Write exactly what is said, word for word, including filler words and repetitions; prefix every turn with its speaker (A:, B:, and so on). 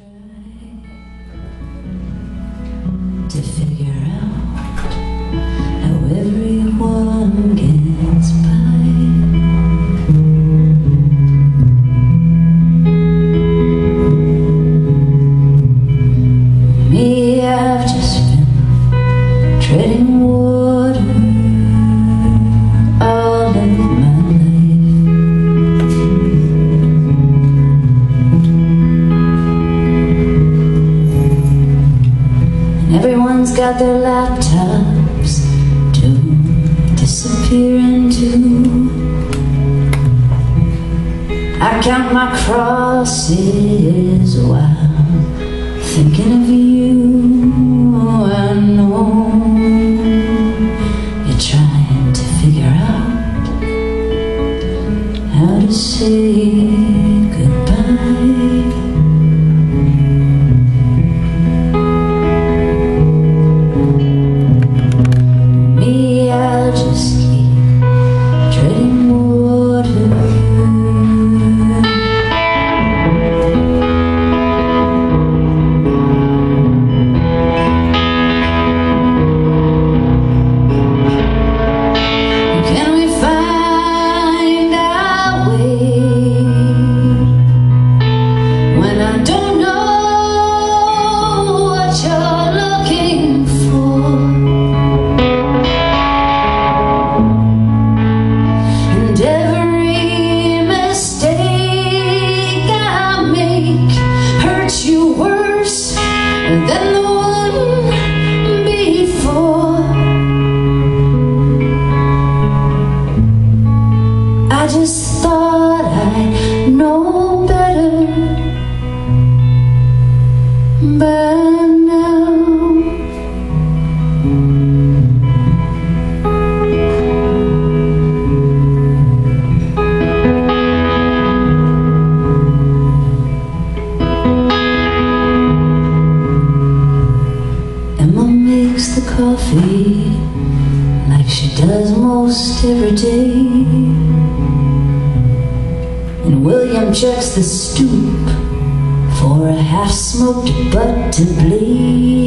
A: to figure out how everyone gets by. Me, I've just been treading water all of my life. And everyone's got their laptops to disappear into. I count my crosses while thinking of you. I know you're trying to figure out how to say goodbye. Me, I'll just keep treading water. Than the one before. I just thought I'd know better by now. Makes the coffee like she does most every day, and William checks the stoop for a half-smoked butt to bleed.